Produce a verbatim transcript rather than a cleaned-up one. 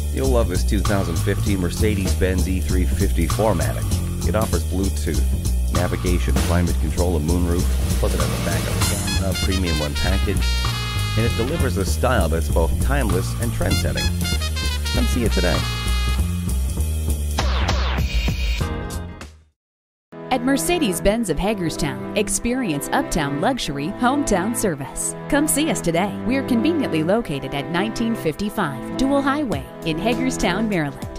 You'll love this two thousand fifteen Mercedes-Benz E three fifty four matic. It offers Bluetooth, navigation, climate control, a moonroof, plus it has a backup camera, premium one package, and it delivers a style that's both timeless and trend-setting. Come see it today. At Mercedes-Benz of Hagerstown, experience uptown luxury, hometown service. Come see us today. We're conveniently located at nineteen fifty-five Dual Highway in Hagerstown, Maryland.